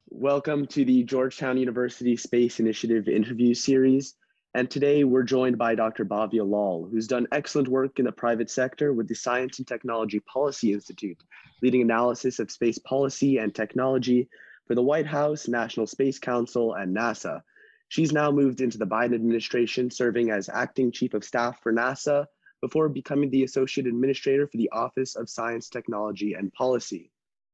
Welcome to the Georgetown University Space Initiative interview series. And today we're joined by Dr. Bhavya Lal, who's done excellent work in the private sector with the Science and Technology Policy Institute, leading analysis of space policy and technology for the White House, National Space Council, and NASA. She's now moved into the Biden administration, serving as acting chief of staff for NASA before becoming the associate administrator for the Office of Science, Technology, and Policy.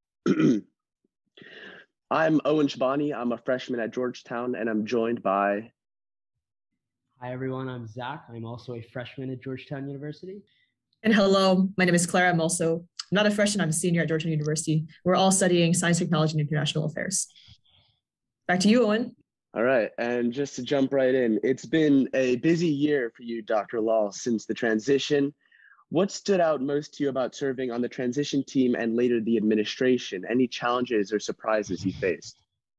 I'm Owen Chbani. I'm a freshman at Georgetown, and I'm joined by... Hi, everyone. I'm Zach. I'm also a freshman at Georgetown University. And hello, my name is Clara. I'm not a freshman, I'm a senior at Georgetown University. We're all studying science, technology, and international affairs. Back to you, Owen. All right, and just to jump right in, it's been a busy year for you, Dr. Lal, since the transition. What stood out most to you about serving on the transition team and later the administration? Any challenges or surprises you faced?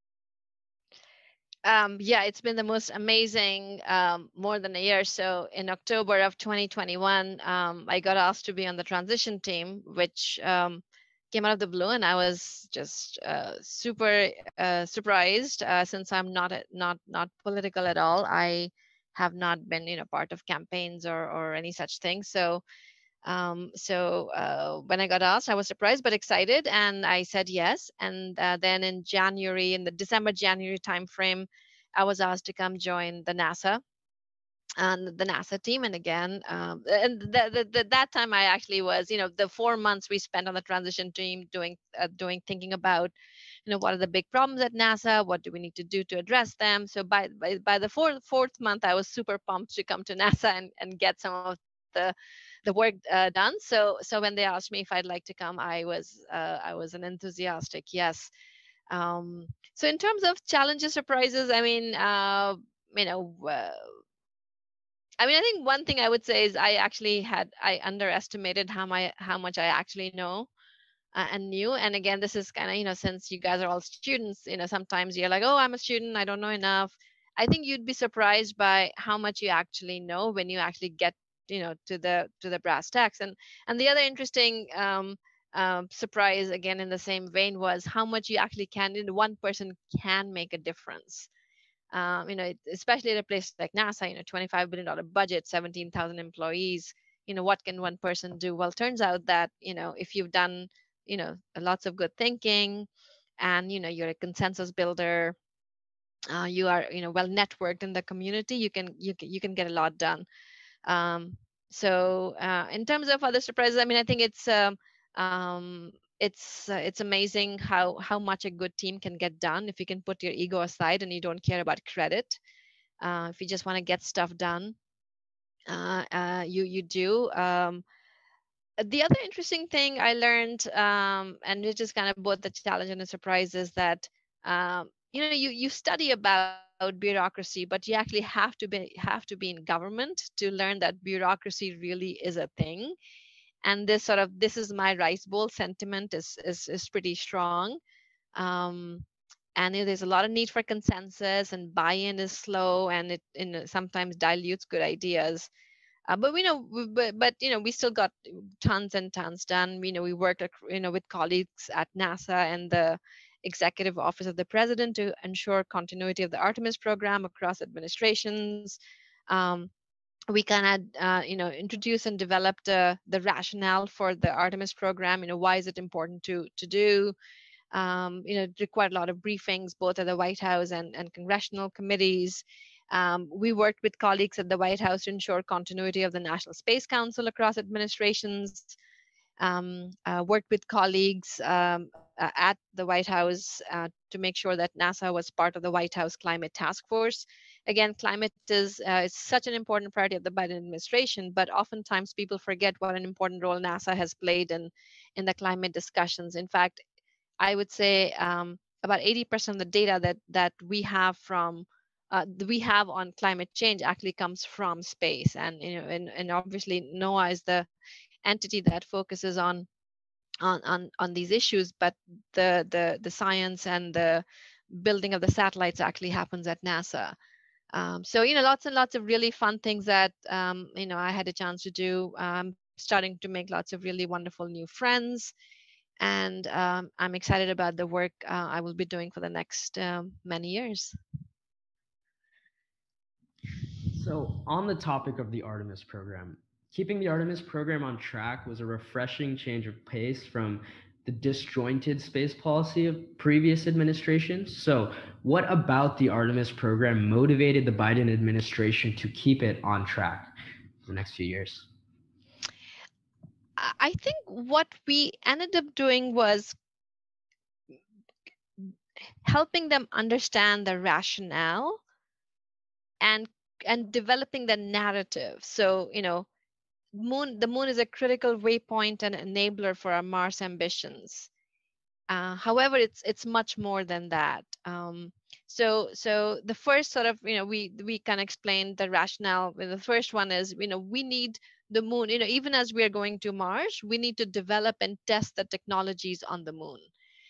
Yeah, it's been the most amazing more than a year. So in October of 2021, I got asked to be on the transition team, which came out of the blue, and I was just super surprised since I'm not political at all. I have not been part of campaigns or any such thing. So when I got asked, I was surprised but excited, and I said yes. And then in the December-January timeframe, I was asked to come join the NASA team. And again, that time I actually was, the 4 months we spent on the transition team thinking about, what are the big problems at NASA? What do we need to do to address them? So by the fourth month, I was super pumped to come to NASA and get some of the work done. So when they asked me if I'd like to come, I was an enthusiastic yes. So in terms of challenges, surprises, I think one thing I would say is I underestimated how much I actually know and knew. And again, this is kind of, since you guys are all students, sometimes you're like, oh, I'm a student, I don't know enough. I think you'd be surprised by how much you actually know when you actually get to the brass tacks. And the other interesting surprise, again in the same vein, was how much you actually can, one person can make a difference. Especially at a place like NASA, $25 billion budget, 17,000 employees. What can one person do? Well, turns out that if you've done lots of good thinking, and you're a consensus builder, you are well networked in the community, you can get a lot done. So in terms of other surprises, I think it's amazing how much a good team can get done if you can put your ego aside and you don't care about credit. If you just want to get stuff done, you do. The other interesting thing I learned, and which is kind of both the challenge and the surprise, is that you study about bureaucracy, but you actually have to be in government to learn that bureaucracy really is a thing. And this is my rice bowl sentiment is pretty strong. And there's a lot of need for consensus, and buy-in is slow, and it sometimes dilutes good ideas. But we still got tons and tons done. We worked with colleagues at NASA and the Executive Office of the President to ensure continuity of the Artemis program across administrations. We kind of introduced and developed the rationale for the Artemis program. Why is it important to do? It required a lot of briefings both at the White House and congressional committees. We worked with colleagues at the White House to ensure continuity of the National Space Council across administrations. Worked with colleagues at the White House to make sure that NASA was part of the White House Climate Task Force. Again, climate is such an important priority of the Biden administration, but oftentimes people forget what an important role NASA has played in the climate discussions. In fact, I would say about 80% of the data that we have on climate change actually comes from space, and obviously NOAA is the entity that focuses on these issues, but the science and the building of the satellites actually happens at NASA. So lots and lots of really fun things that I had a chance to do. Starting to make lots of really wonderful new friends. And I'm excited about the work I will be doing for the next many years. So, on the topic of the Artemis program, keeping the Artemis program on track was a refreshing change of pace from the disjointed space policy of previous administrations. So, what about the Artemis program motivated the Biden administration to keep it on track for the next few years? I think what we ended up doing was helping them understand the rationale and developing the narrative. So, the moon is a critical waypoint and enabler for our Mars ambitions. However, it's much more than that. So the first sort of, we can explain the rationale. The first one is, we need the moon. Even as we are going to Mars, we need to develop and test the technologies on the moon.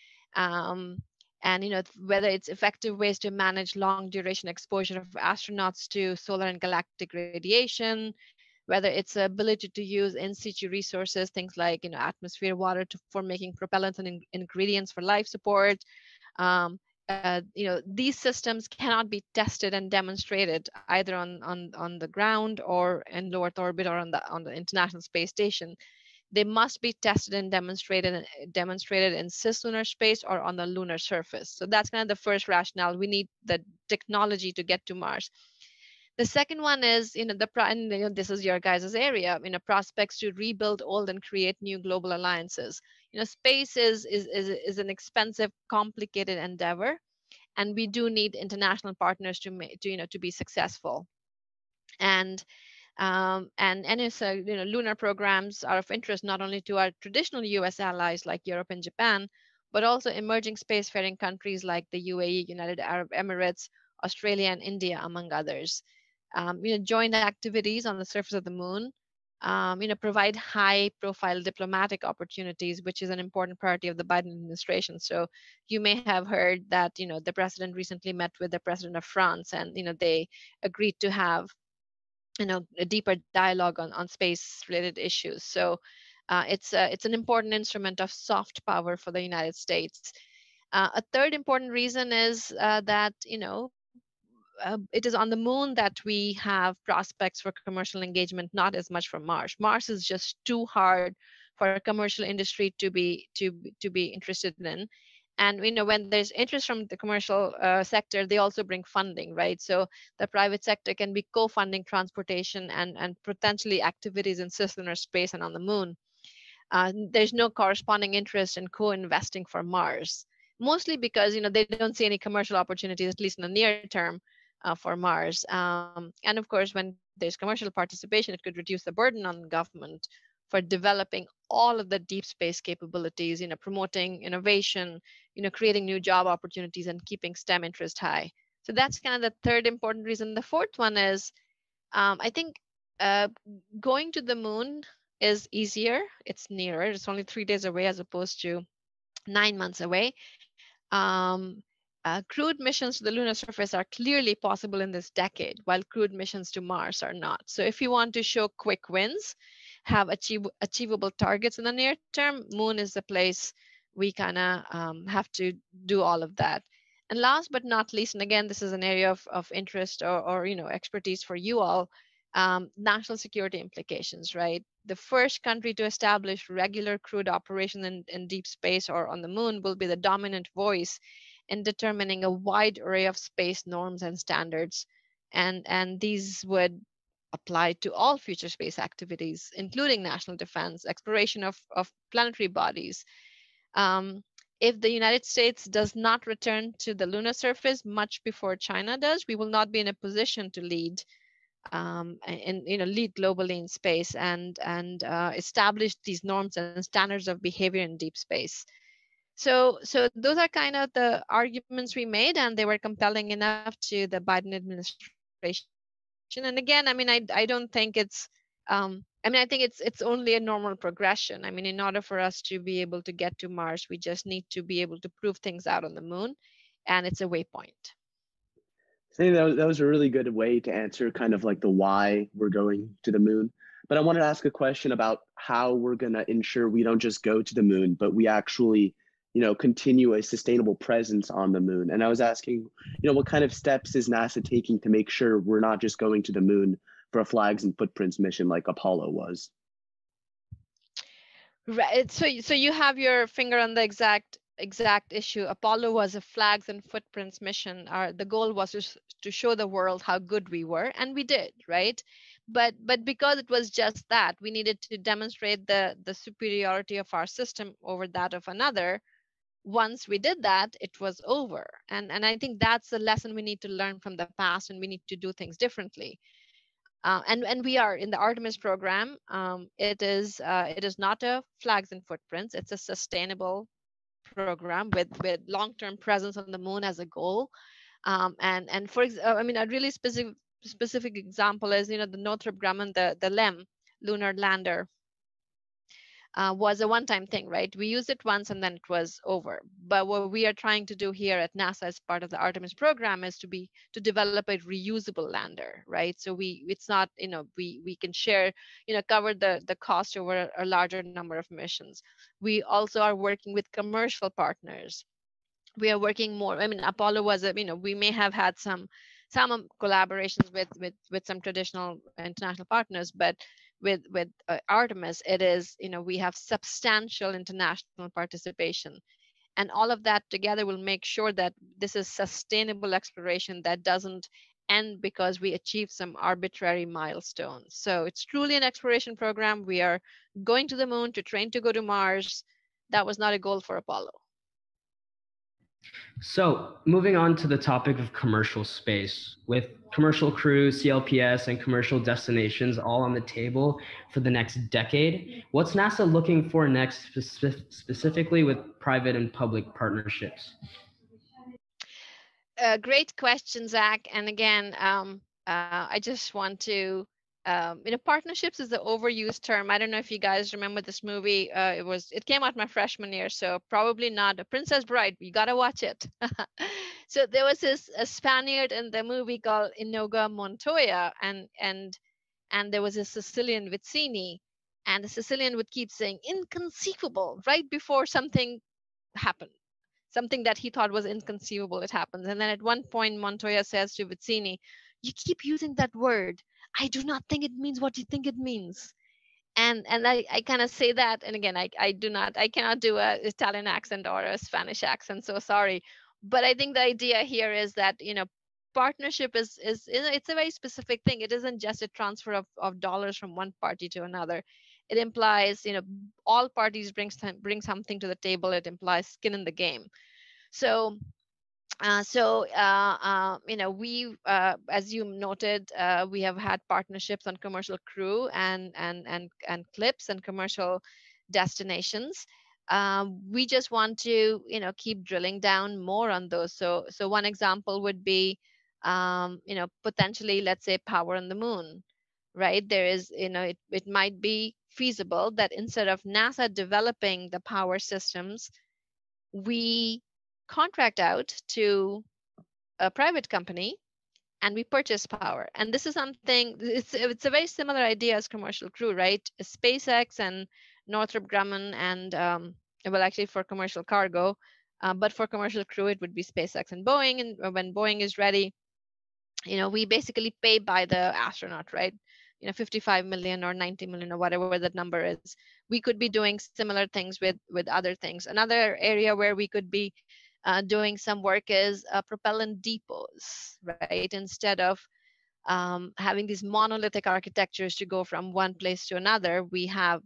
And whether it's effective ways to manage long duration exposure of astronauts to solar and galactic radiation, whether it's the ability to use in situ resources, things like atmosphere water for making propellants and ingredients for life support. um, these systems cannot be tested and demonstrated either on the ground or in low Earth orbit or on the International Space Station. They must be tested and demonstrated in cislunar space or on the lunar surface. So that's kind of the first rationale. We need the technology to get to Mars. The second one is, this is your guys' area, prospects to rebuild old and create new global alliances. Space is an expensive, complicated endeavor, and we do need international partners to be successful. And so, lunar programs are of interest not only to our traditional U.S. allies like Europe and Japan, but also emerging spacefaring countries like the UAE, United Arab Emirates, Australia, and India, among others. Joint activities on the surface of the moon, provide high-profile diplomatic opportunities, which is an important priority of the Biden administration. So you may have heard that, the president recently met with the president of France, and they agreed to have a deeper dialogue on space-related issues. So it's an important instrument of soft power for the United States. A third important reason is that it is on the moon that we have prospects for commercial engagement, not as much from Mars. Mars is just too hard for a commercial industry to be interested in. And when there's interest from the commercial sector, they also bring funding, right? So the private sector can be co-funding transportation and potentially activities in cislunar space and on the moon. There's no corresponding interest in co-investing for Mars, mostly because they don't see any commercial opportunities, at least in the near term, for Mars. And of course, when there's commercial participation, it could reduce the burden on government for developing all of the deep space capabilities, promoting innovation, creating new job opportunities and keeping STEM interest high. So that's kind of the third important reason. The fourth one is, I think going to the moon is easier. It's nearer. It's only 3 days away as opposed to 9 months away. Crewed missions to the lunar surface are clearly possible in this decade, while crewed missions to Mars are not. So if you want to show quick wins, have achievable targets in the near term, moon is the place we kind of have to do all of that. And last but not least, and again, this is an area of interest or expertise for you all, national security implications, right? The first country to establish regular crewed operation in deep space or on the moon will be the dominant voice in determining a wide array of space norms and standards. And these would apply to all future space activities, including national defense, exploration of planetary bodies. If the United States does not return to the lunar surface much before China does, we will not be in a position to lead lead globally in space and establish these norms and standards of behavior in deep space. So those are kind of the arguments we made, and they were compelling enough to the Biden administration. And again, I don't think it's I think it's only a normal progression. In order for us to be able to get to Mars, we just need to be able to prove things out on the moon, and it's a waypoint. I think that was a really good way to answer kind of like the why we're going to the moon. But I wanted to ask a question about how we're going to ensure we don't just go to the moon, but we actually, continue a sustainable presence on the moon. And I was asking, what kind of steps is NASA taking to make sure we're not just going to the moon for a flags and footprints mission like Apollo was? Right. So you have your finger on the exact issue. Apollo was a flags and footprints mission. The goal was to show the world how good we were, and we did, right? But because it was just that, we needed to demonstrate the superiority of our system over that of another. Once we did that, it was over. And I think that's a lesson we need to learn from the past, and we need to do things differently. And we are in the Artemis program. It is not a flags and footprints. It's a sustainable program with long-term presence on the moon as a goal. And I mean, a really specific example is, the Northrop Grumman, the LEM, lunar lander, was a one-time thing, right? We used it once and then it was over. But what we are trying to do here at NASA as part of the Artemis program is to develop a reusable lander, right? So it's not, we can share, cover the cost over a larger number of missions. We also are working with commercial partners. We are working more. I mean, Apollo was we may have had some collaborations with some traditional international partners, but with Artemis, it is, we have substantial international participation, and all of that together will make sure that this is sustainable exploration that doesn't end because we achieve some arbitrary milestone. So it's truly an exploration program. We are going to the moon to train to go to Mars. That was not a goal for Apollo. So moving on to the topic of commercial space, with commercial crew, CLPS, and commercial destinations all on the table for the next decade, what's NASA looking for next, specifically with private and public partnerships? Great question, Zach. And again, I just want to, partnerships is the overused term. I don't know if you guys remember this movie. It came out my freshman year, so probably not. A Princess Bride. You gotta watch it. So there was a Spaniard in the movie called Inigo Montoya, and there was a Sicilian Vizzini, and the Sicilian would keep saying inconceivable right before something happened. Something that he thought was inconceivable, it happens. And then at one point, Montoya says to Vizzini, "You keep using that word. I do not think it means what you think it means." And I kind of say that. And again, I cannot do a Italian accent or a Spanish accent. So sorry. But I think the idea here is that, partnership is it's a very specific thing. It isn't just a transfer of dollars from one party to another. It implies, all parties bring something to the table. It implies skin in the game. So, we, as you noted, we have had partnerships on commercial crew and clips and commercial destinations. We just want to, keep drilling down more on those. So one example would be, potentially, let's say, power on the moon, right? There is, it might be feasible that instead of NASA developing the power systems, we contract out to a private company and we purchase power. And this is something, it's a very similar idea as commercial crew, right? SpaceX and Northrop Grumman and, well, actually for commercial cargo, but for commercial crew, it would be SpaceX and Boeing. And when Boeing is ready, we basically pay by the astronaut, right? 55 million or 90 million or whatever that number is. We could be doing similar things with other things. Another area where we could be doing some work is propellant depots, right? Instead of having these monolithic architectures to go from one place to another, we have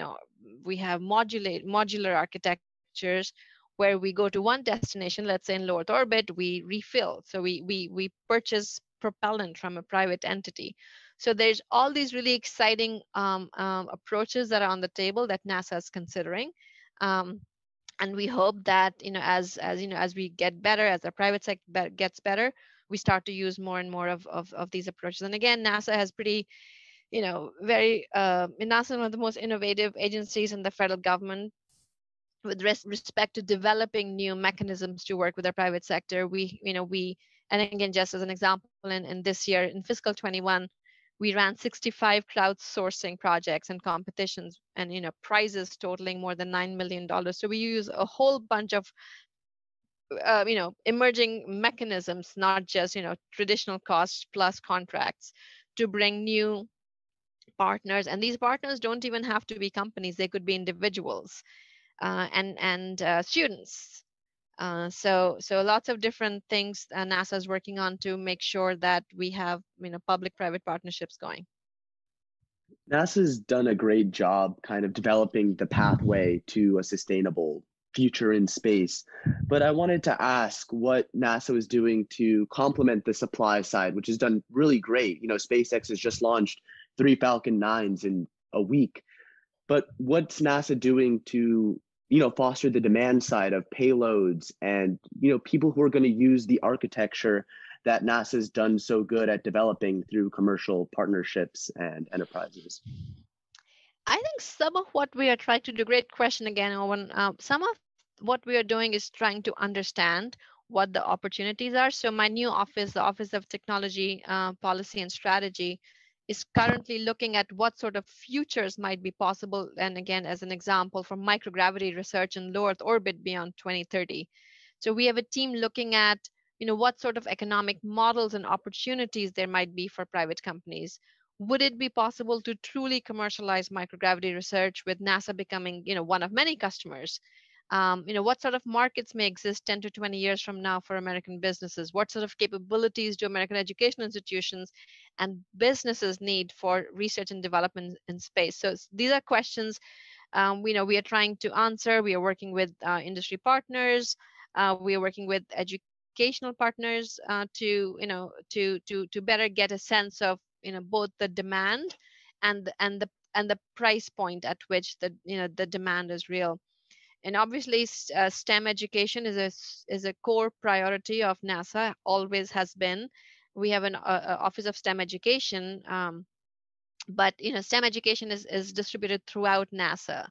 modular architectures where we go to one destination, let's say in low Earth orbit, we refill. So we purchase propellant from a private entity. So there's all these really exciting approaches that are on the table that NASA is considering. And we hope that, as we get better, as the private sector gets better, we start to use more and more of these approaches. And again, NASA has pretty, NASA is one of the most innovative agencies in the federal government with respect to developing new mechanisms to work with the private sector. And again, just as an example, in this year, in fiscal 21, We ran 65 crowdsourcing projects and competitions, and prizes totaling more than $9 million. So we use a whole bunch of emerging mechanisms, not just traditional costs plus contracts, to bring new partners. And these partners don't even have to be companies; they could be individuals and students. So lots of different things NASA is working on to make sure that we have public-private partnerships going. NASA's done a great job kind of developing the pathway to a sustainable future in space. But I wanted to ask what NASA is doing to complement the supply side, which has done really great. SpaceX has just launched 3 Falcon 9s in a week. But what's NASA doing to foster the demand side of payloads and people who are going to use the architecture that NASA's done so good at developing through commercial partnerships and enterprises? I think some of what we are trying to do, great question again, Owen. Some of what we are doing is trying to understand what the opportunities are. So my new office, the Office of Technology, Policy and Strategy, is currently looking at what sort of futures might be possible. And again, as an example, for microgravity research in low Earth orbit beyond 2030. So we have a team looking at what sort of economic models and opportunities there might be for private companies. Would it be possible to truly commercialize microgravity research with NASA becoming one of many customers? What sort of markets may exist 10 to 20 years from now for American businesses? What sort of capabilities do American education institutions and businesses need for research and development in space? So these are questions we are trying to answer. We are working with industry partners. We are working with educational partners to better get a sense of both the demand and the price point at which the demand is real. And obviously, STEM education is a core priority of NASA. Always has been. We have an Office of STEM Education, but STEM education is distributed throughout NASA.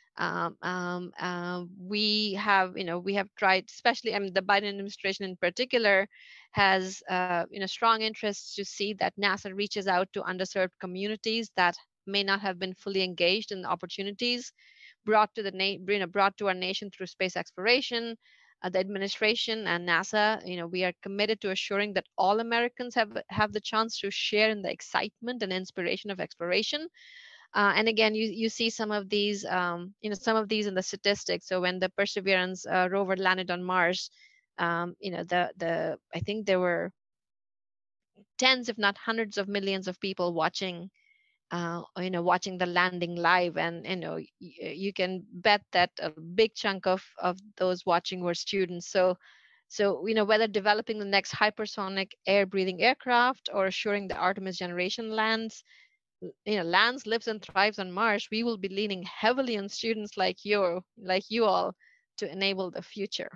We have tried, especially, the Biden administration in particular has strong interests to see that NASA reaches out to underserved communities that may not have been fully engaged in the opportunities brought to our nation through space exploration. The administration and NASA, we are committed to assuring that all Americans have the chance to share in the excitement and inspiration of exploration. And again, you see some of these in the statistics. So when the Perseverance rover landed on Mars, I think there were tens, if not hundreds of millions of people watching watching the landing live. And you can bet that a big chunk of those watching were students. So whether developing the next hypersonic air breathing aircraft or assuring the Artemis generation lands, lives and thrives on Mars, we will be leaning heavily on students like you all to enable the future.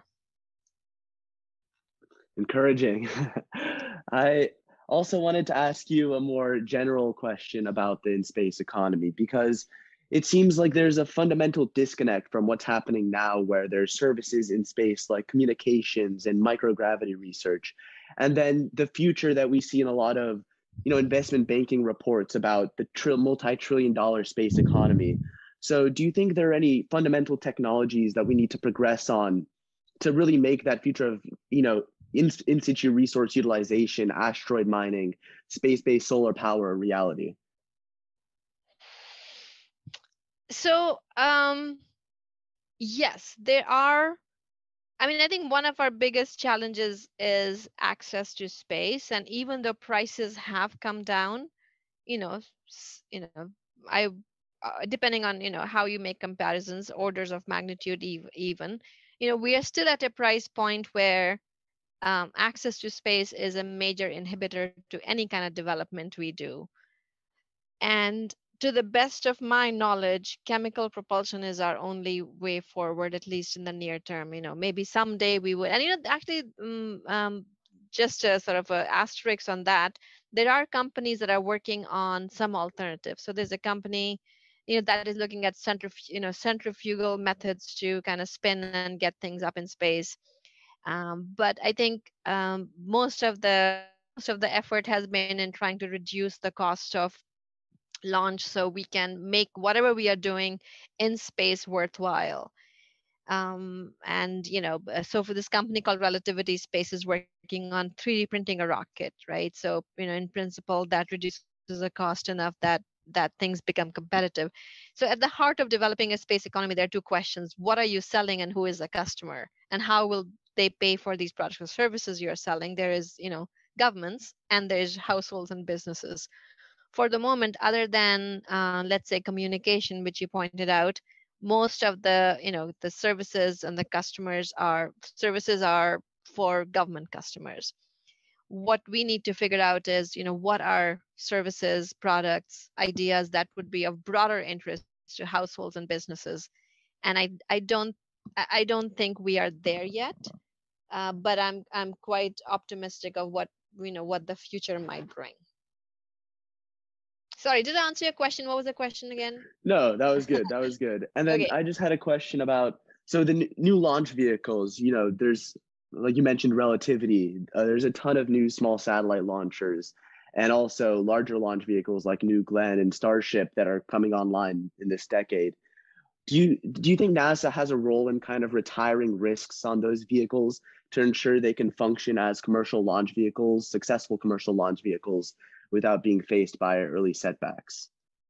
Encouraging. I also wanted to ask you a more general question about the in-space economy, because it seems like there's a fundamental disconnect from what's happening now, where there's services in space like communications and microgravity research, and then the future that we see in a lot of investment banking reports about the multi-trillion-dollar space economy. So do you think there are any fundamental technologies that we need to progress on to really make that future of in situ resource utilization, asteroid mining, space-based solar power a reality? So yes, there are. I think one of our biggest challenges is access to space, and even though prices have come down, I depending on how you make comparisons, orders of magnitude even, we are still at a price point where access to space is a major inhibitor to any kind of development we do. And to the best of my knowledge, chemical propulsion is our only way forward, at least in the near term. Maybe someday we would. And actually, just a sort of a asterisk on that, there are companies that are working on some alternatives. So there's a company, that is looking at centrifugal methods to kind of spin and get things up in space. But I think most of the of the effort has been in trying to reduce the cost of launch so we can make whatever we are doing in space worthwhile. And so for this company called Relativity Space is working on 3D printing a rocket, right? So in principle that reduces the cost enough that things become competitive. So at the heart of developing a space economy, there are two questions: what are you selling and who is the customer, and how will they pay for these products or services you're selling? There is governments, and there's households and businesses. For the moment, other than let's say communication, which you pointed out, most of the the services and the services are for government customers. What we need to figure out is what are services, products, ideas that would be of broader interest to households and businesses. And I don't think we are there yet, but I'm quite optimistic of what the future might bring. Sorry, did I answer your question? What was the question again? No, that was good. That was good. And then Okay. I just had a question about, so the new launch vehicles, there's, like you mentioned, relativity. There's a ton of new small satellite launchers and also larger launch vehicles like New Glenn and Starship that are coming online in this decade. Do you think NASA has a role in kind of retiring risks on those vehicles to ensure they can function as commercial launch vehicles, successful commercial launch vehicles, without being faced by early setbacks?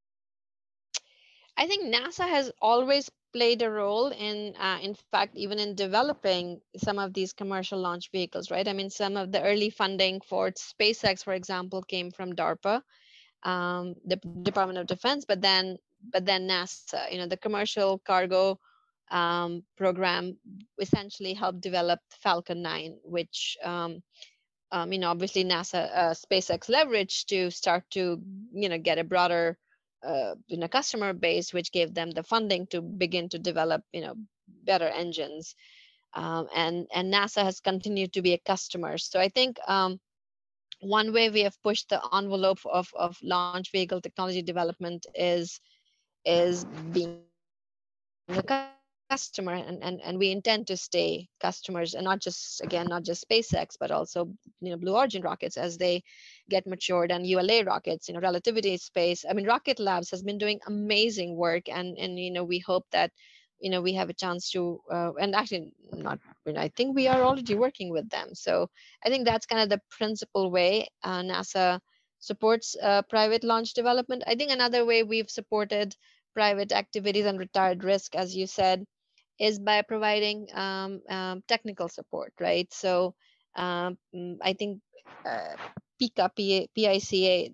I think NASA has always played a role in fact, even in developing some of these commercial launch vehicles, right? I mean, some of the early funding for SpaceX, for example, came from DARPA, the Department of Defense, but then NASA, the commercial cargo program essentially helped develop Falcon 9, which obviously NASA, SpaceX leveraged to start to get a broader customer base, which gave them the funding to begin to develop better engines. And NASA has continued to be a customer. So I think one way we have pushed the envelope of launch vehicle technology development is being a customer, and we intend to stay customers, and not just SpaceX, but also Blue Origin rockets as they get matured, and ULA rockets, Relativity Space. I mean, Rocket Labs has been doing amazing work, and we hope that we have a chance to and actually not I think we are already working with them. So I think that's kind of the principal way NASA supports private launch development. I think another way we've supported private activities and retired risk, as you said, is by providing technical support, right? So I think uh, PICA,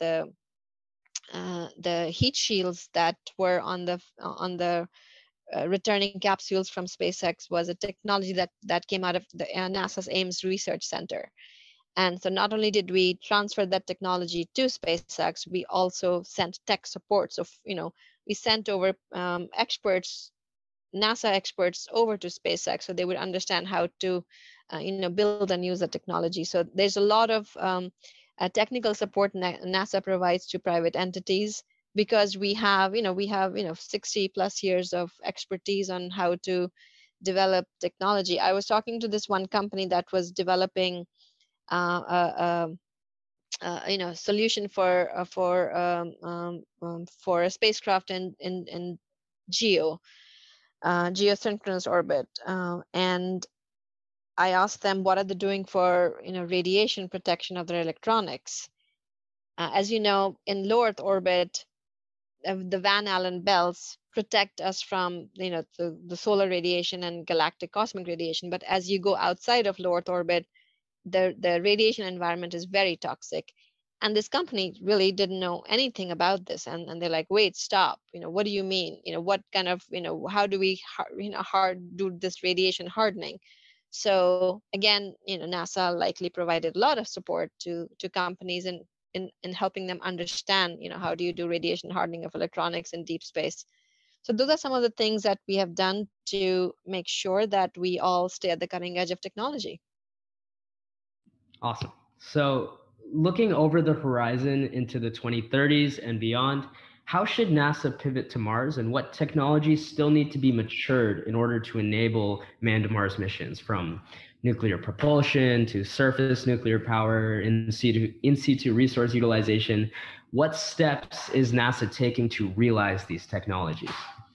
the heat shields that were on the returning capsules from SpaceX was a technology that came out of the NASA's Ames Research Center. And so not only did we transfer that technology to SpaceX, we also sent tech support. So we sent over NASA experts over to SpaceX so they would understand how to build and use the technology. So there's a lot of technical support NASA provides to private entities, because we have 60 plus years of expertise on how to develop technology. I was talking to this one company that was developing solution for a spacecraft in geosynchronous orbit, and I asked them what are they doing for radiation protection of their electronics. As you know, in low Earth orbit, the Van Allen belts protect us from the solar radiation and galactic cosmic radiation. But as you go outside of low Earth orbit, the radiation environment is very toxic. And this company really didn't know anything about this, and they're like, wait, stop, what do you mean, what kind of how do we hard do this radiation hardening? So again, NASA likely provided a lot of support to companies in helping them understand how do you do radiation hardening of electronics in deep space. So those are some of the things that we have done to make sure that we all stay at the cutting edge of technology. Awesome. So looking over the horizon into the 2030s and beyond, how should NASA pivot to Mars, and what technologies still need to be matured in order to enable manned Mars missions, from nuclear propulsion to surface nuclear power, in situ resource utilization. What steps is NASA taking to realize these technologies?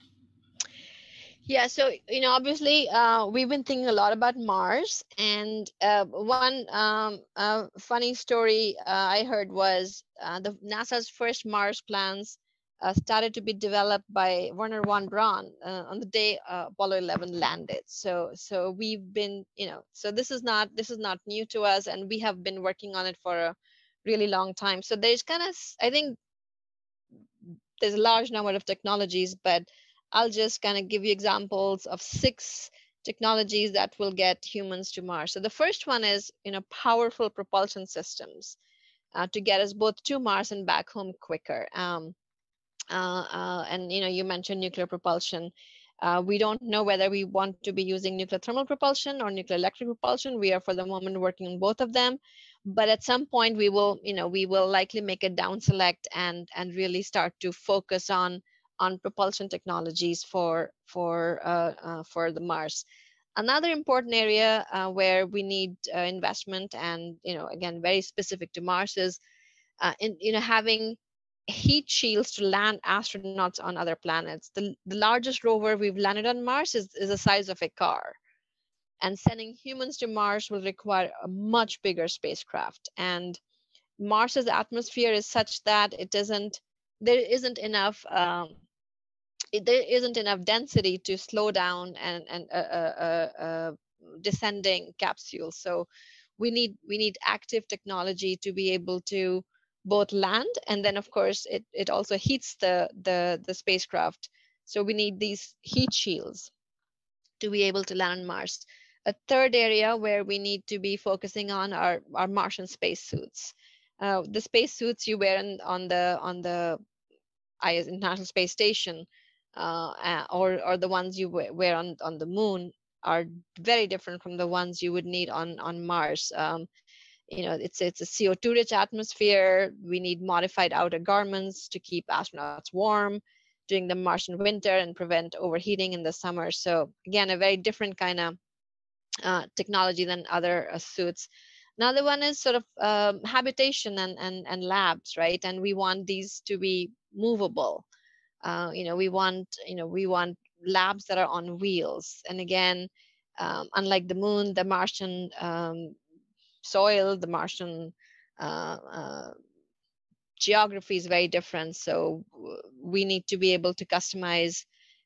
Yeah, so obviously, we've been thinking a lot about Mars, and one funny story I heard was the NASA's first Mars plans started to be developed by Werner von Braun on the day Apollo 11 landed. So we've been, so this is not new to us, and we have been working on it for a really long time. So there's kind of, I think, there's a large number of technologies, but I'll just kind of give you examples of 6 technologies that will get humans to Mars. So the first one is, powerful propulsion systems to get us both to Mars and back home quicker. And you mentioned nuclear propulsion. We don't know whether we want to be using nuclear thermal propulsion or nuclear electric propulsion. We are for the moment working on both of them, but at some point we will likely make a down select and really start to focus on propulsion technologies for the Mars. Another important area where we need investment, and again very specific to Mars, is having heat shields to land astronauts on other planets. The largest rover we've landed on Mars is the size of a car. And sending humans to Mars will require a much bigger spacecraft. And Mars's atmosphere is such that there isn't enough density to slow down and descending capsule. So we need active technology to be able to both land, and then of course it also heats the spacecraft. So we need these heat shields to be able to land on Mars. A third area where we need to be focusing on are Martian spacesuits. The spacesuits you wear on the International Space Station, or the ones you wear on the moon, are very different from the ones you would need on Mars. It's a CO2 rich atmosphere. We need modified outer garments to keep astronauts warm during the Martian winter and prevent overheating in the summer. So again, a very different kind of technology than other suits. Another one is sort of habitation and labs, right? And we want these to be movable. We want labs that are on wheels. And again, unlike the moon, the Martian soil, the Martian geography is very different. So we need to be able to customize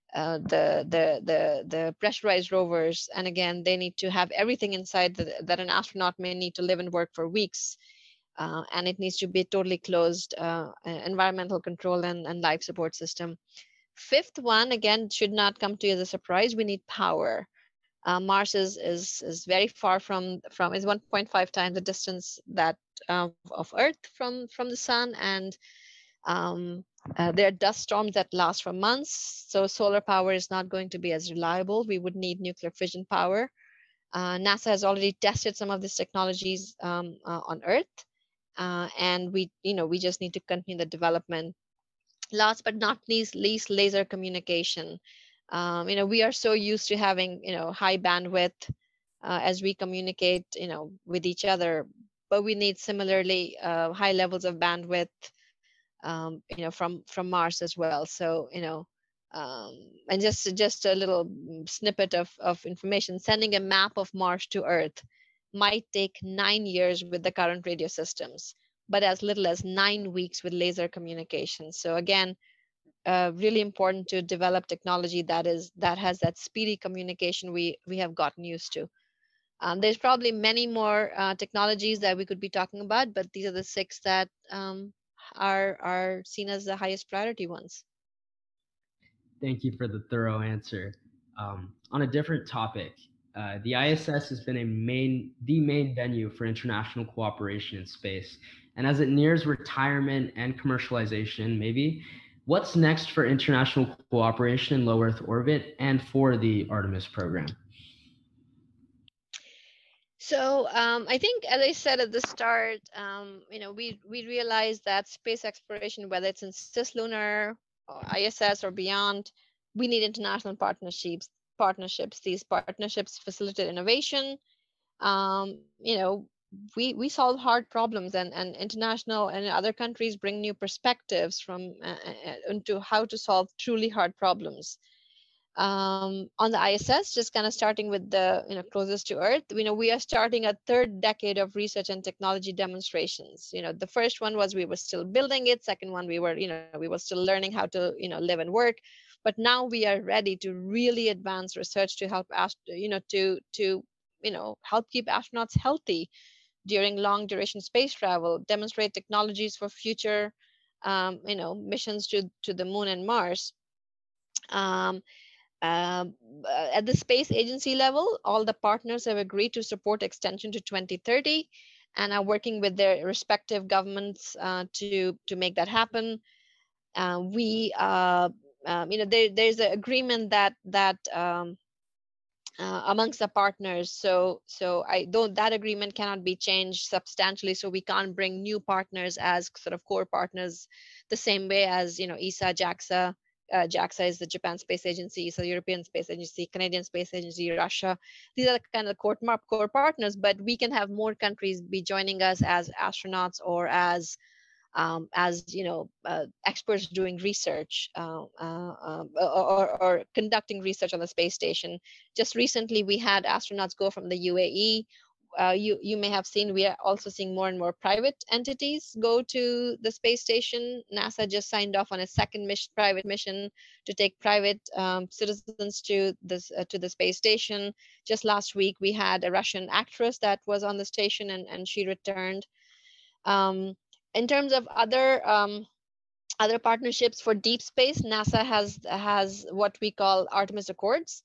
the pressurized rovers, and again they need to have everything inside that an astronaut may need to live and work for weeks, and it needs to be a totally closed environmental control and life support system. Fifth one, again, should not come to you as a surprise. We need power. Mars is very far from is 1.5 times the distance that of Earth from the sun, and there are dust storms that last for months. So solar power is not going to be as reliable. We would need nuclear fission power. NASA has already tested some of these technologies on Earth, and we just need to continue the development. Last but not least, laser communication. We are so used to having high bandwidth as we communicate with each other, but we need similarly high levels of bandwidth from Mars as well. So and just a little snippet of information: sending a map of Mars to Earth might take 9 years with the current radio systems, but as little as 9 weeks with laser communication. So again, really important to develop technology that has that speedy communication we have gotten used to. There's probably many more technologies that we could be talking about, but these are the 6 that are seen as the highest priority ones. Thank you for the thorough answer. On a different topic, the ISS has been the main venue for international cooperation in space. And as it nears retirement and commercialization, maybe, what's next for international cooperation in low Earth orbit and for the Artemis program? So I think, as I said at the start, we realized that space exploration, whether it's in cislunar or ISS or beyond, we need international partnerships. These partnerships facilitate innovation, you know, we solve hard problems, and international and other countries bring new perspectives from into how to solve truly hard problems. On the ISS, just kind of starting with the closest to Earth, we are starting a third decade of research and technology demonstrations. The first one was we were still building it. Second one, we were still learning how to live and work. But now we are ready to really advance research to help help keep astronauts healthy during long duration space travel, demonstrate technologies for future missions to the moon and Mars. Um, at the space agency level, all the partners have agreed to support extension to 2030 and are working with their respective governments to make that happen. There's an agreement that amongst the partners. So I don't that agreement cannot be changed substantially. So we can't bring new partners as sort of core partners the same way as ESA, JAXA. JAXA is the Japan Space Agency, ESA European Space Agency, Canadian Space Agency, Russia. These are the kind of core partners, but we can have more countries be joining us as astronauts or as experts doing research or conducting research on the space station. Just recently, we had astronauts go from the UAE. You may have seen we are also seeing more and more private entities go to the space station. NASA just signed off on a second private mission to take private citizens to the space station. Just last week, we had a Russian actress that was on the station and she returned. In terms of other partnerships for deep space, NASA has what we call Artemis Accords,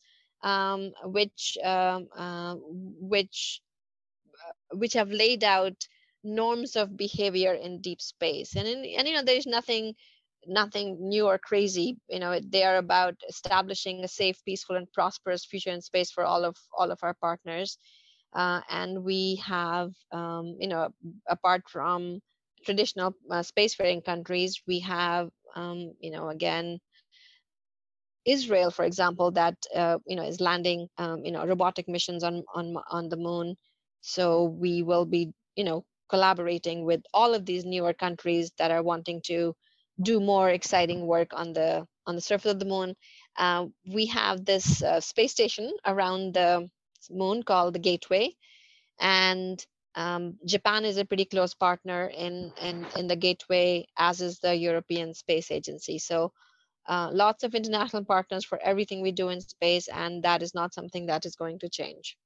which have laid out norms of behavior in deep space, and there's nothing new or crazy. They are about establishing a safe, peaceful, and prosperous future in space for all of our partners. And we have apart from traditional spacefaring countries, we have again Israel, for example, that is landing robotic missions on the moon. So we will be collaborating with all of these newer countries that are wanting to do more exciting work on the surface of the moon. We have this space station around the moon called the Gateway, and Japan is a pretty close partner in the Gateway, as is the European Space Agency. So lots of international partners for everything we do in space, and that is not something that is going to change.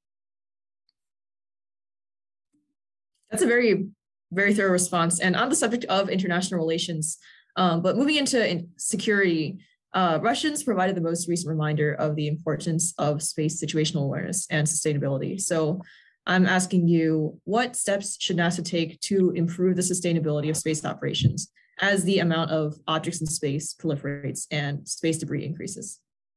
That's a very, very thorough response. And on the subject of international relations, but moving into security, Russians provided the most recent reminder of the importance of space situational awareness and sustainability. So I'm asking you, what steps should NASA take to improve the sustainability of space operations as the amount of objects in space proliferates and space debris increases?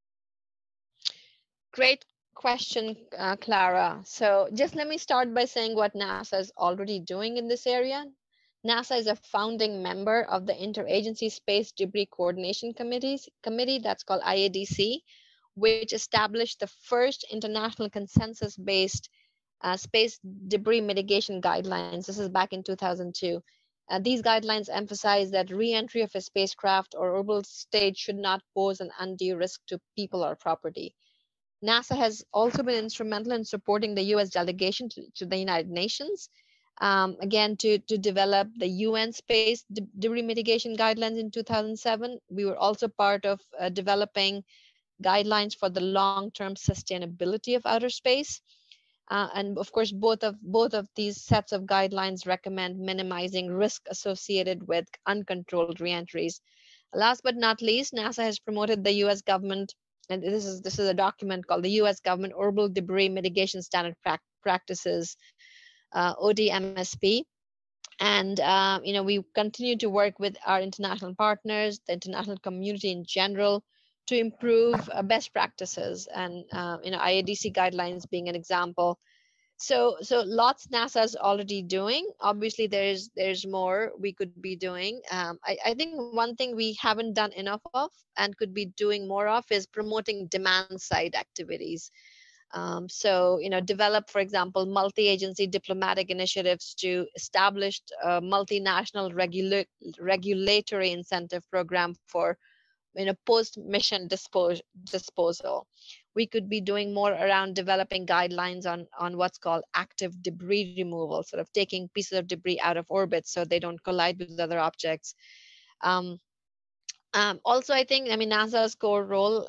Great question, Clara. So just let me start by saying what NASA is already doing in this area. NASA is a founding member of the Interagency Space Debris Coordination Committee, that's called IADC, which established the first international consensus-based space debris mitigation guidelines. This is back in 2002. These guidelines emphasize that re-entry of a spacecraft or orbital stage should not pose an undue risk to people or property. NASA has also been instrumental in supporting the U.S. delegation to the United Nations, again, to develop the UN Space Debris Mitigation Guidelines in 2007. We were also part of developing guidelines for the long-term sustainability of outer space. And of course, both of these sets of guidelines recommend minimizing risk associated with uncontrolled reentries. Last but not least, NASA has promoted the U.S. government, and this is a document called the U.S. Government Orbital Debris Mitigation Standard Practices, ODMSP. And we continue to work with our international partners, the international community in general, to improve best practices, and IADC guidelines being an example. So lots NASA is already doing. Obviously, there's more we could be doing. I think one thing we haven't done enough of and could be doing more of is promoting demand side activities. So, develop, for example, multi-agency diplomatic initiatives to establish a multinational regulatory incentive program for, post-mission disposal. We could be doing more around developing guidelines on what's called active debris removal, sort of taking pieces of debris out of orbit so they don't collide with other objects. Um, Also, I think, NASA's core role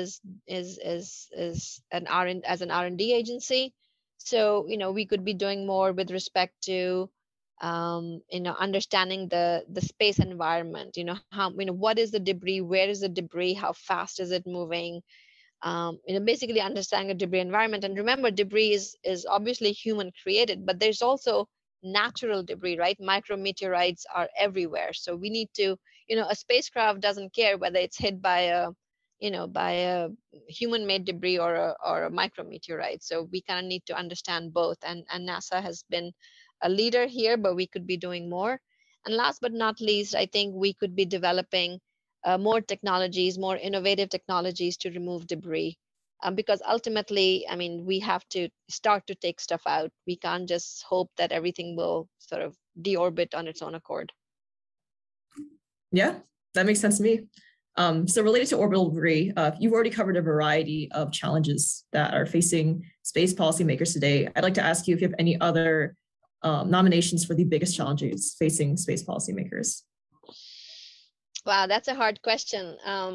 is as an R&D agency. So, we could be doing more with respect to, understanding the space environment. How, what is the debris? Where is the debris? How fast is it moving? Basically understanding the debris environment. And remember, debris is obviously human created, but there's also natural debris, right? Micrometeorites are everywhere. So we need to, a spacecraft doesn't care whether it's hit by a human-made debris or a micrometeorite. So we kind of need to understand both. And NASA has been a leader here, but we could be doing more. And last but not least, I think we could be developing more technologies, more innovative technologies to remove debris. Because ultimately, we have to start to take stuff out. We can't just hope that everything will sort of deorbit on its own accord. Yeah, that makes sense to me. So related to orbital debris, you've already covered a variety of challenges that are facing space policymakers today. I'd like to ask you if you have any other nominations for the biggest challenges facing space policymakers. Wow, that's a hard question.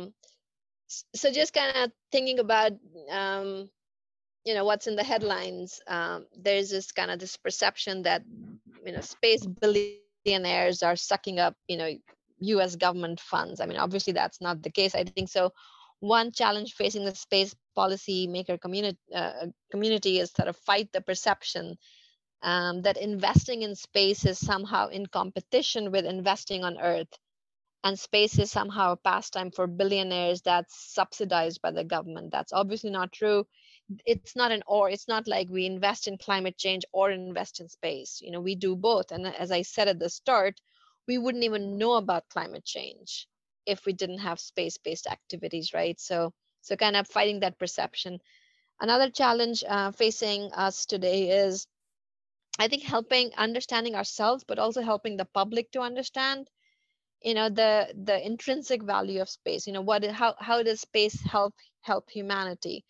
So just kind of thinking about, what's in the headlines. There's this perception that, space billionaires are sucking up, U.S. government funds. Obviously that's not the case. I think so. One challenge facing the space policy maker community is sort of fight the perception that investing in space is somehow in competition with investing on Earth. And space is somehow a pastime for billionaires that's subsidized by the government. That's obviously not true. It's not it's not like we invest in climate change or invest in space. We do both. And as I said at the start, we wouldn't even know about climate change if we didn't have space-based activities, right? So kind of fighting that perception. Another challenge facing us today is, I think, understanding ourselves, but also helping the public to understand the intrinsic value of space. How does space help humanity?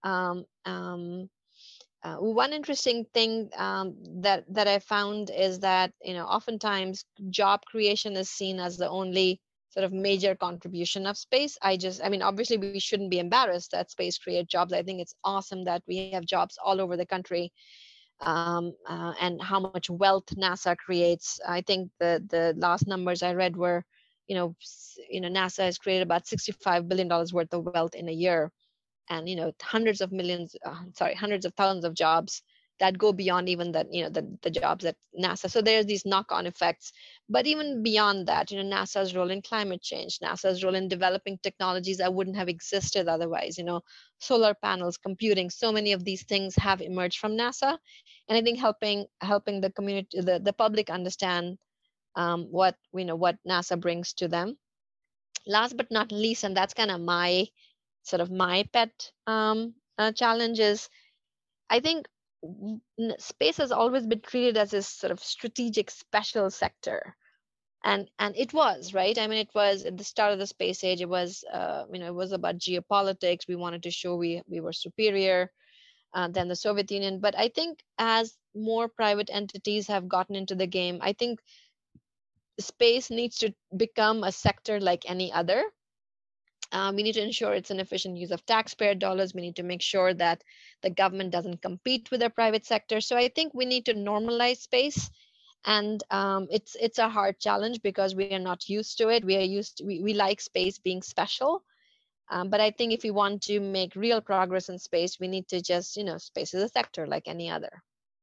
One interesting thing that I found is that oftentimes job creation is seen as the only sort of major contribution of space. Obviously we shouldn't be embarrassed that space create jobs. I think it's awesome that we have jobs all over the country. And how much wealth NASA creates. I think the last numbers I read were, NASA has created about $65 billion worth of wealth in a year, and hundreds of thousands of jobs that go beyond even the jobs at NASA. So there's these knock-on effects. But even beyond that, NASA's role in climate change, NASA's role in developing technologies that wouldn't have existed otherwise, solar panels, computing, so many of these things have emerged from NASA. And I think helping the community, the public understand what NASA brings to them. Last but not least, and that's kind of my pet challenge is, I think space has always been treated as this sort of strategic special sector. And it was, right? It was at the start of the space age, it was, it was about geopolitics. We wanted to show we were superior than the Soviet Union. But I think as more private entities have gotten into the game, I think space needs to become a sector like any other. We need to ensure it's an efficient use of taxpayer dollars. We need to make sure that the government doesn't compete with the private sector. So I think we need to normalize space. And it's a hard challenge because we are not used to it. We like space being special. But I think if we want to make real progress in space, we need to just, space is a sector like any other.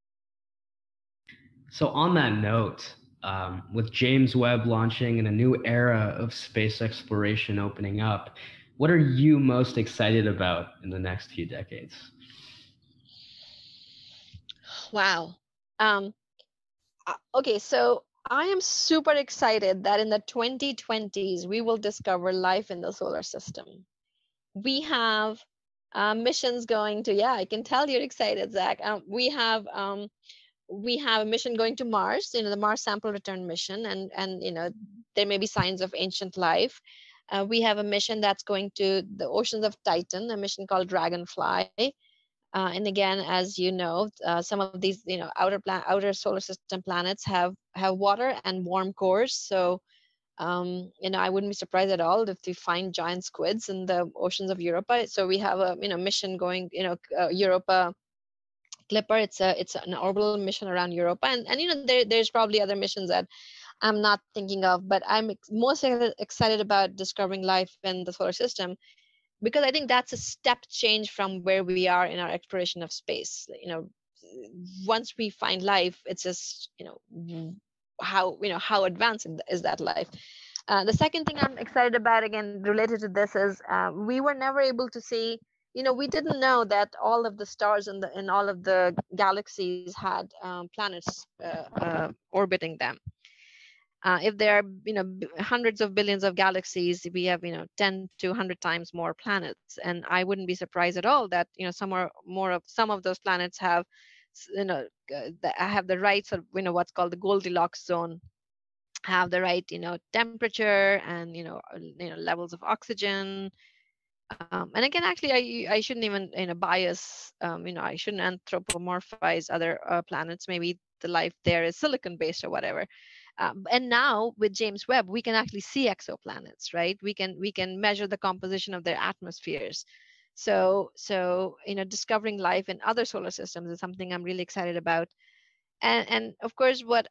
So on that note, with James Webb launching and a new era of space exploration opening up, what are you most excited about in the next few decades? Wow. Okay, so I am super excited that in the 2020s, we will discover life in the solar system. We have Missions going to, yeah, I can tell you're excited, Zach. We have a mission going to Mars, the Mars sample return mission, and there may be signs of ancient life. We have a mission that's going to the oceans of Titan, a mission called Dragonfly. And again, as you know, some of these outer solar system planets have water and warm cores. So I wouldn't be surprised at all if we find giant squids in the oceans of Europa. So we have a mission going, Europa Clipper. It's an orbital mission around Europa, and there's probably other missions that I'm not thinking of, but I'm most excited about discovering life in the solar system, because I think that's a step change from where we are in our exploration of space. Once we find life, it's just how advanced is that life. The second thing I'm excited about, again related to this, is we were never able to see. We didn't know that all of the stars in all of the galaxies had planets orbiting them. If there are hundreds of billions of galaxies, we have 10 to 100 times more planets, and I wouldn't be surprised at all that some of those planets have have the right sort of what's called the Goldilocks zone, have the right temperature and levels of oxygen. And again, actually, I shouldn't even bias. I shouldn't anthropomorphize other planets. Maybe the life there is silicon based or whatever. And now with James Webb, we can actually see exoplanets, right? We can measure the composition of their atmospheres. So discovering life in other solar systems is something I'm really excited about. And of course, what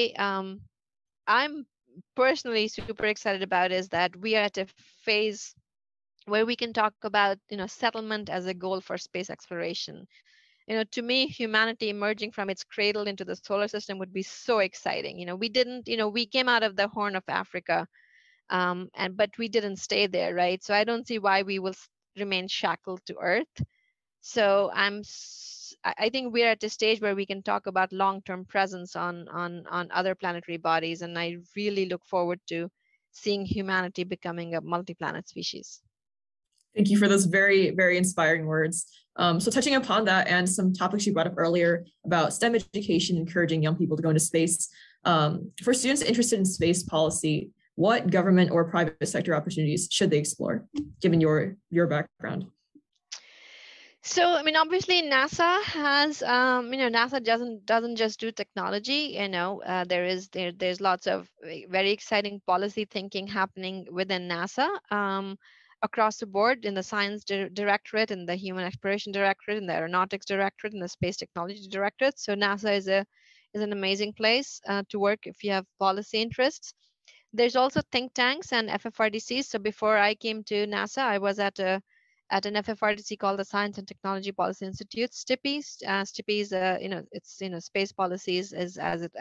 I'm personally super excited about is that we are at a phase where we can talk about settlement as a goal for space exploration. To me, humanity emerging from its cradle into the solar system would be so exciting. We came out of the Horn of Africa, but we didn't stay there, right? So I don't see why we will remain shackled to Earth. So I think we're at a stage where we can talk about long-term presence on other planetary bodies, and I really look forward to seeing humanity becoming a multi-planet species. Thank you for those very, very inspiring words. So touching upon that and some topics you brought up earlier about STEM education, encouraging young people to go into space. For students interested in space policy, what government or private sector opportunities should they explore, given your background? So, obviously NASA has, NASA doesn't just do technology. There's lots of very exciting policy thinking happening within NASA. Across the board, in the science directorate, in the human exploration directorate, in the aeronautics directorate, in the space technology directorate. So NASA is an amazing place to work if you have policy interests. There's also think tanks and FFRDCs. So before I came to NASA, I was at an FFRDC called the Science and Technology Policy Institute, STIPI. STIPI is it's space policies is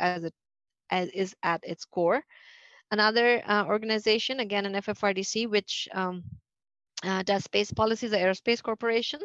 at its core. Another organization, again an FFRDC, which does space policies, the Aerospace Corporation.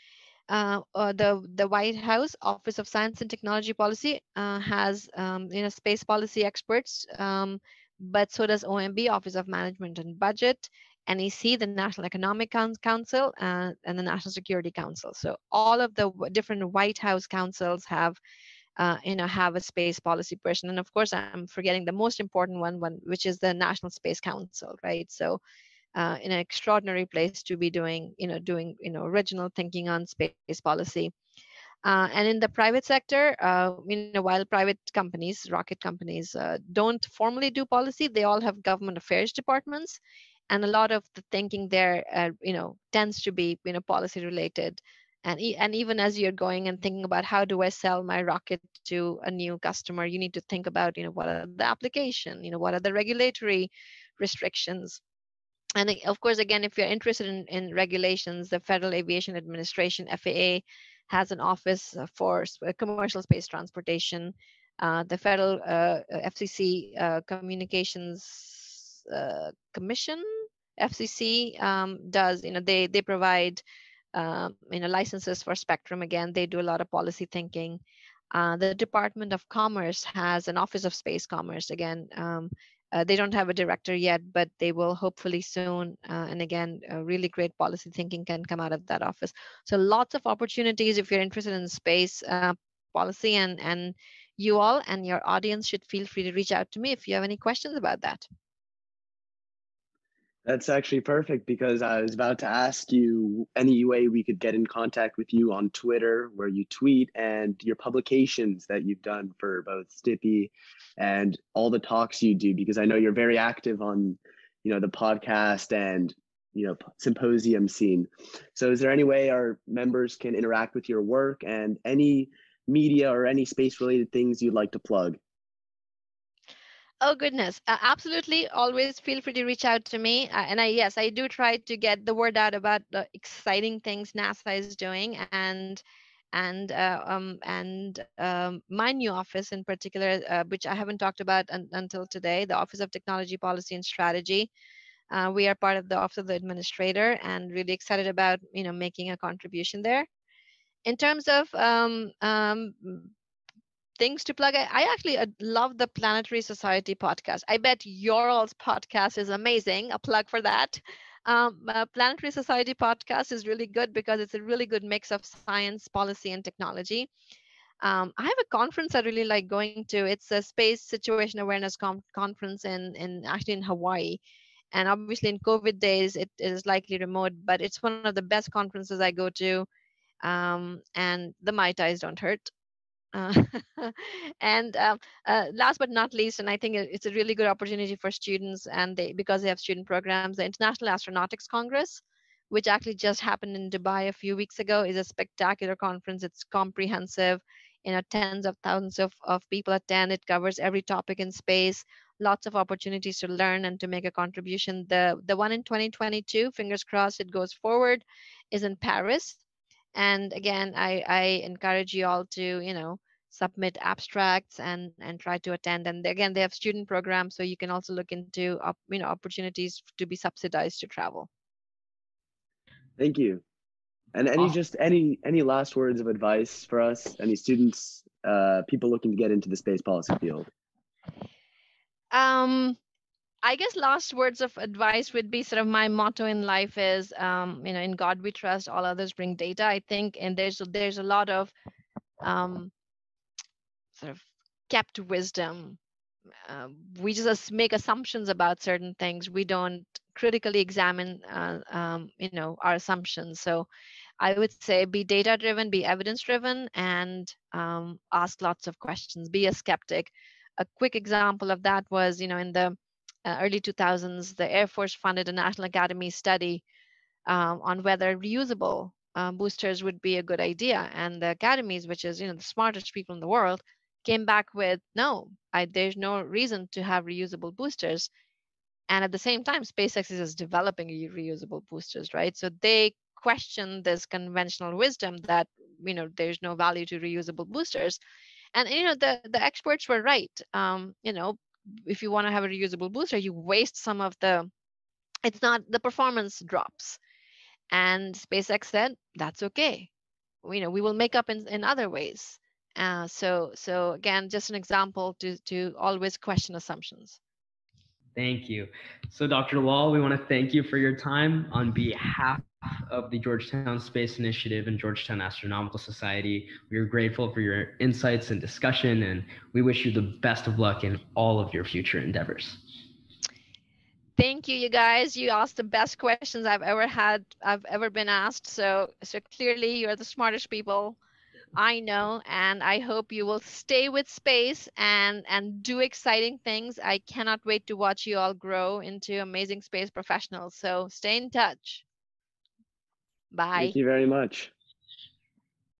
The White House Office of Science and Technology Policy has space policy experts, but so does OMB, Office of Management and Budget, NEC, the National Economic Council, and the National Security Council. So all of the different White House councils have a space policy person, and of course I'm forgetting the most important one, which is the National Space Council, right? So in an extraordinary place to be doing original thinking on space policy. And in the private sector, while private companies, rocket companies, don't formally do policy, they all have government affairs departments, and a lot of the thinking there, tends to be policy related. And even as you're going and thinking about how do I sell my rocket to a new customer, you need to think about what are the application, what are the regulatory restrictions. And of course, again, if you're interested in regulations, the Federal Aviation Administration, FAA, has an office for commercial space transportation. The Federal FCC Communications Commission, FCC, does, they provide, licenses for spectrum. Again, they do a lot of policy thinking. The Department of Commerce has an Office of Space Commerce. Again, They don't have a director yet, but they will hopefully soon. And again, really great policy thinking can come out of that office. So lots of opportunities if you're interested in space policy, and you all and your audience should feel free to reach out to me if you have any questions about that. That's actually perfect, because I was about to ask you any way we could get in contact with you on Twitter, where you tweet, and your publications that you've done for both Stippy and all the talks you do, because I know you're very active on, the podcast and, symposium scene. So is there any way our members can interact with your work, and any media or any space related things you'd like to plug? Oh goodness, absolutely. Always feel free to reach out to me. And yes, I do try to get the word out about the exciting things NASA is doing, and my new office in particular, which I haven't talked about until today, the Office of Technology Policy and Strategy. We are part of the Office of the Administrator, and really excited about making a contribution there. In terms of things to plug, I actually love the Planetary Society podcast. I bet your all's podcast is amazing. A plug for that. Planetary Society podcast is really good because it's a really good mix of science, policy, and technology. I have a conference I really like going to. It's a space situation awareness conference in Hawaii. And obviously in COVID days, it is likely remote, but it's one of the best conferences I go to. And the Mai Tais don't hurt. Uh, and last but not least, and I think it's a really good opportunity for students, and because they have student programs, the International Astronautics Congress, which actually just happened in Dubai a few weeks ago, is a spectacular conference. It's comprehensive. Tens of thousands of people attend. It covers every topic in space. Lots of opportunities to learn and to make a contribution. The one in 2022, fingers crossed it goes forward, is in Paris. And again, I encourage you all to submit abstracts and try to attend. And again, they have student programs, so you can also look into opportunities to be subsidized to travel. Thank you. And any last words of advice for us, any students, people looking to get into the space policy field? I guess last words of advice would be sort of my motto in life is, in God we trust, all others bring data. I think, and there's a lot of sort of kept wisdom. We just make assumptions about certain things. We don't critically examine, our assumptions. So I would say be data driven, be evidence driven, and ask lots of questions. Be a skeptic. A quick example of that was, in the early 2000s, the Air Force funded a National Academy study on whether reusable boosters would be a good idea. And the academies, which is, the smartest people in the world, came back with, no, there's no reason to have reusable boosters. And at the same time, SpaceX is developing reusable boosters, right? So they question this conventional wisdom that, there's no value to reusable boosters. And, the experts were right. If you want to have a reusable booster, you waste some of it's not, the performance drops. And SpaceX said, that's okay. We will make up in other ways. So again, just an example to always question assumptions. Thank you. So Dr. Lal, we want to thank you for your time on behalf of the Georgetown Space Initiative and Georgetown Astronomical Society. We are grateful for your insights and discussion, and we wish you the best of luck in all of your future endeavors. Thank you, you guys. You asked the best questions I've ever been asked. So clearly you're the smartest people I know, and I hope you will stay with space and do exciting things. I cannot wait to watch you all grow into amazing space professionals. So stay in touch. Bye. Thank you very much.